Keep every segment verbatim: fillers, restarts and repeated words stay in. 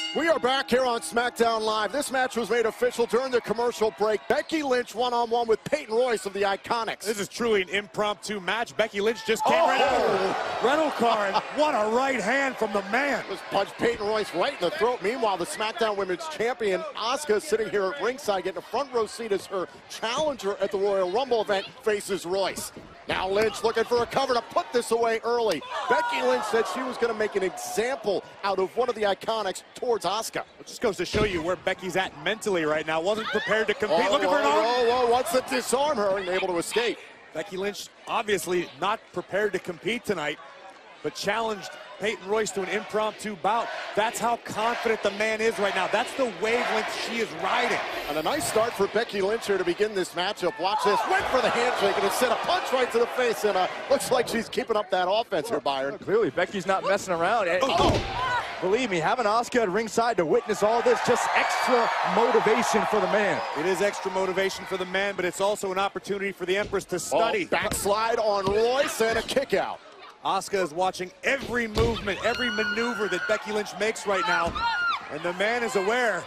We are back here on SmackDown Live. This match was made official during the commercial break. Becky Lynch one-on-one with Peyton Royce of the Iconics. This is truly an impromptu match. Becky Lynch just came oh. right out of the rental car, and what a right hand from the man. Just punched Peyton Royce right in the throat. Meanwhile, the SmackDown Women's Champion, Asuka, sitting here at ringside, getting a front row seat as her challenger at the Royal Rumble event faces Royce. Now Lynch looking for a cover to put this away early. Becky Lynch said she was going to make an example out of one of the Iconics towards Asuka. It just goes to show you where Becky's at mentally right now. Wasn't prepared to compete. Oh, looking whoa, for an arm. Whoa, whoa, wants to disarm her and able to escape. Becky Lynch obviously not prepared to compete tonight, but challenged Peyton Royce to an impromptu bout. That's how confident the man is right now. That's the wavelength she is riding. And a nice start for Becky Lynch here to begin this matchup. Watch this. Went for the handshake and instead a punch right to the face. And uh, looks like she's keeping up that offense here, Byron. Well, clearly, Becky's not messing around. Oh. Oh. Believe me, having Asuka at ringside to witness all this, just extra motivation for the man. It is extra motivation for the man, but it's also an opportunity for the Empress to study. Oh, backslide on Royce and a kick out. Asuka is watching every movement, every maneuver that Becky Lynch makes right now, and the man is aware.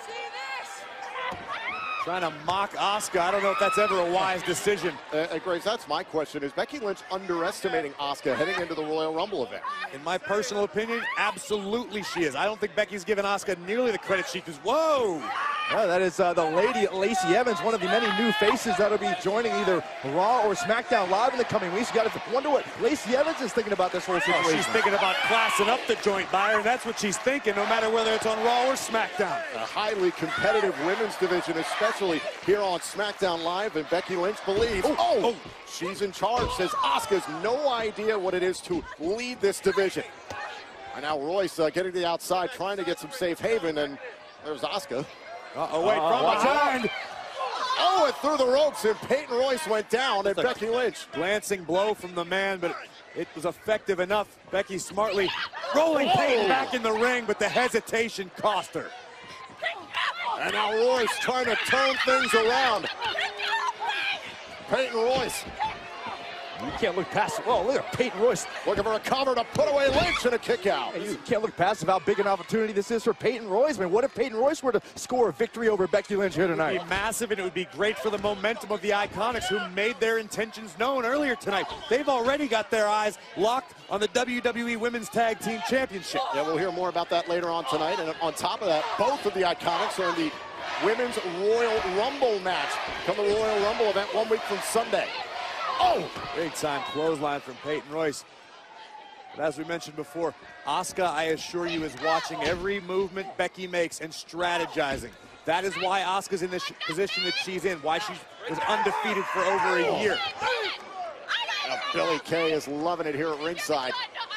Trying to mock Asuka. I don't know if that's ever a wise decision. Uh, uh, Grace, that's my question. Is Becky Lynch underestimating Asuka heading into the Royal Rumble event? In my personal opinion, absolutely she is. I don't think Becky's given Asuka nearly the credit she deserves. Whoa! Yeah, that is uh, the lady Lacey Evans, one of the many new faces that'll be joining either Raw or SmackDown Live in the coming weeks. You got to wonder what Lacey Evans is thinking about this whole situation. Oh, she's thinking about classing up the joint, Byron. That's what she's thinking, no matter whether it's on Raw or SmackDown. A highly competitive women's division, especially here on SmackDown Live, and Becky Lynch believes, oh, oh, she's in charge, says Asuka's no idea what it is to lead this division. And now Royce uh, getting to the outside, trying to get some safe haven, and there's Asuka. Uh-oh, wait, uh, from behind. Oh, and through the ropes, and Peyton Royce went down, and That's Becky Lynch. Glancing blow from the man, but it was effective enough. Becky smartly rolling Peyton oh. back in the ring, but the hesitation cost her. And now Royce trying to turn things around. Peyton Royce. You can't look past it. Oh, look at Peyton Royce. Looking for a cover to put away Lynch and a kick out. Hey, you can't look past how big an opportunity this is for Peyton Royce. I mean, what if Peyton Royce were to score a victory over Becky Lynch here tonight? It would be massive, and it would be great for the momentum of the Iconics, who made their intentions known earlier tonight. They've already got their eyes locked on the W W E Women's Tag Team Championship. Yeah, we'll hear more about that later on tonight. And on top of that, both of the Iconics are in the Women's Royal Rumble match. Come the Royal Rumble event one week from Sunday. Oh! Big time clothesline from Peyton Royce. But as we mentioned before, Asuka, I assure you, is watching every movement Becky makes and strategizing. That is why Asuka's in this position that she's in, why she was undefeated for over a year. Now, Billie Kay is loving it here at ringside.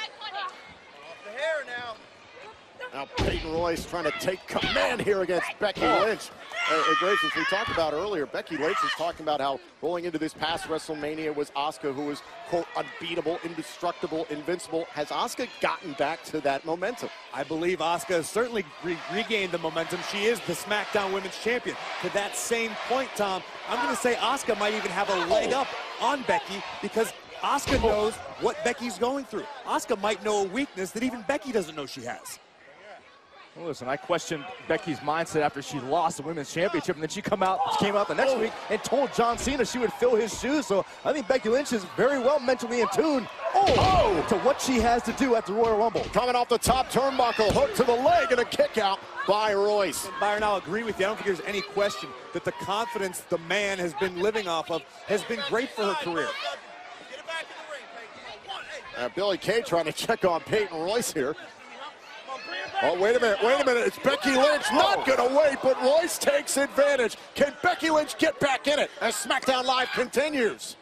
Now Peyton Royce trying to take command here against Becky Lynch. Uh, uh, Grace, as we talked about earlier, Becky Lynch is talking about how rolling into this past WrestleMania was Asuka, who was, quote, unbeatable, indestructible, invincible. Has Asuka gotten back to that momentum? I believe Asuka has certainly re regained the momentum. She is the SmackDown Women's Champion. To that same point, Tom, I'm going to say Asuka might even have a leg up on Becky because Asuka knows what Becky's going through. Asuka might know a weakness that even Becky doesn't know she has. Well, listen, I questioned Becky's mindset after she lost the Women's Championship, and then she come out, came out the next week and told John Cena she would fill his shoes. So I think Becky Lynch is very well mentally in tune oh, oh. to what she has to do at the Royal Rumble. Coming off the top turnbuckle, hook to the leg, and a kick out by Royce. And Byron, I'll agree with you. I don't think there's any question that the confidence the man has been living off of has been great for her career. Uh, Billie Kay trying to check on Peyton Royce here. Oh, wait a minute, wait a minute. It's Becky Lynch not going to wait, but Royce takes advantage. Can Becky Lynch get back in it as SmackDown Live continues?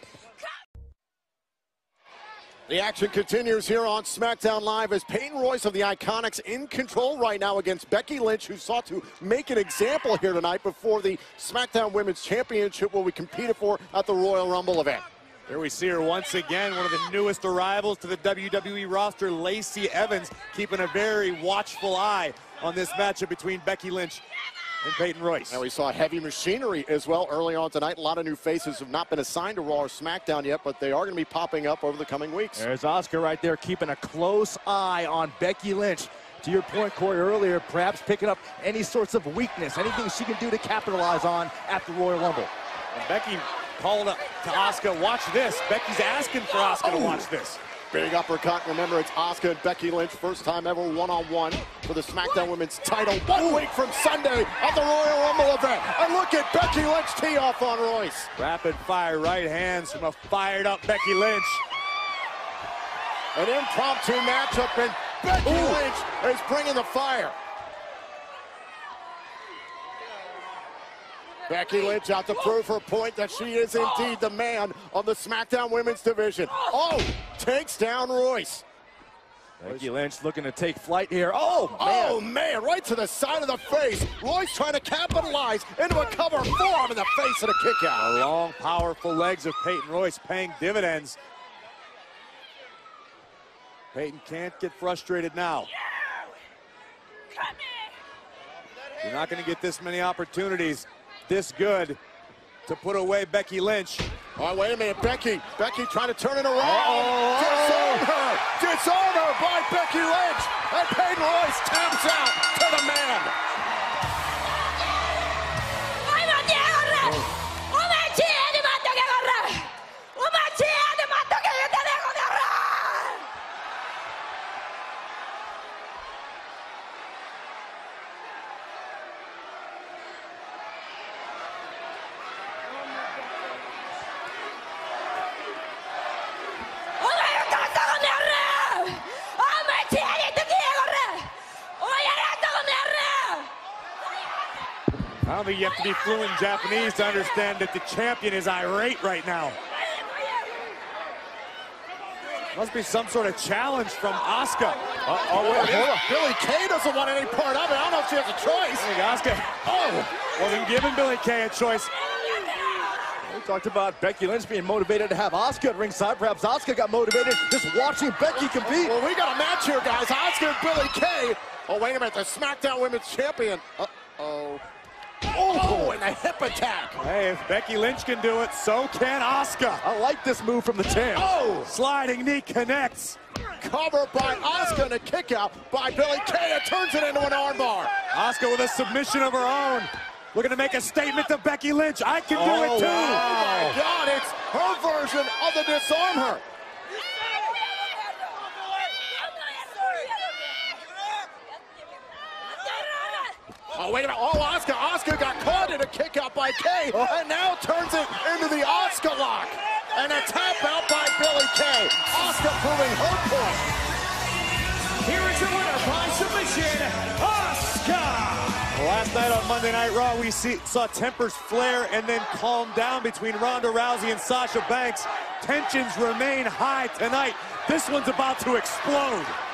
The action continues here on SmackDown Live as Peyton Royce of the Iconics in control right now against Becky Lynch, who sought to make an example here tonight before the SmackDown Women's Championship, where we competed for at the Royal Rumble event. There we see her once again, one of the newest arrivals to the W W E roster, Lacey Evans, keeping a very watchful eye on this matchup between Becky Lynch and Peyton Royce. And we saw Heavy Machinery as well early on tonight. A lot of new faces have not been assigned to Raw or SmackDown yet, but they are going to be popping up over the coming weeks. There's Asuka right there keeping a close eye on Becky Lynch. To your point, Corey, earlier, perhaps picking up any sorts of weakness, anything she can do to capitalize on at the Royal Rumble. And Becky called up to Asuka, watch this. Becky's asking for Asuka oh. to watch this. Big uppercut. Remember, it's Asuka and Becky Lynch, first time ever one-on-one for the SmackDown Women's title. One week from Sunday at the Royal Rumble event. And look at Becky Lynch tee off on Royce. Rapid fire right hands from a fired up Becky Lynch. An impromptu matchup, and Becky Ooh. Lynch is bringing the fire. Becky Lynch out to prove her point that she is indeed the man of the SmackDown Women's division. Oh, takes down Royce. Becky Lynch looking to take flight here. Oh, man. Oh, man, right to the side of the face. Royce trying to capitalize into a cover forearm in the face and a kick out. The long, powerful legs of Peyton Royce paying dividends. Peyton can't get frustrated now. You're not going to get this many opportunities this good to put away Becky Lynch. Oh, wait a minute, Becky. Becky trying to turn it around. Uh-oh. Disarm her. Disarm her by Becky Lynch. And Peyton Royce taps out to the man. I don't think you have to be fluent in Japanese to understand that the champion is irate right now. Must be some sort of challenge from Asuka. Uh, oh, wait, hold on. Billie Kay doesn't want any part of it. I don't know if she has a choice. I think Asuka oh, wasn't giving Billie Kay a choice. We talked about Becky Lynch being motivated to have Asuka at ringside. Perhaps Asuka got motivated just watching Becky compete. Well, we got a match here, guys. Asuka and Billie Kay. Oh, wait a minute. The SmackDown Women's Champion. Uh-oh. Oh, and a hip attack. Hey, if Becky Lynch can do it, so can Asuka. I like this move from the champ. Oh! Sliding knee connects. Cover by Asuka and a kick out by Billie Kay. It turns it into an armbar. Asuka with a submission of her own. Looking to make a statement to Becky Lynch. I can do oh, it too. Wow. Oh my God, it's her version of the disarm her. Oh, wait a minute. Oh, Asuka. Asuka got caught in a kick out by Kay, oh. and now turns it into the Asuka lock. And a tap out by Billie Kay. Asuka proving her point. Here is your winner by submission, Asuka. Last night on Monday Night Raw, we see, saw tempers flare and then calm down between Ronda Rousey and Sasha Banks. Tensions remain high tonight. This one's about to explode.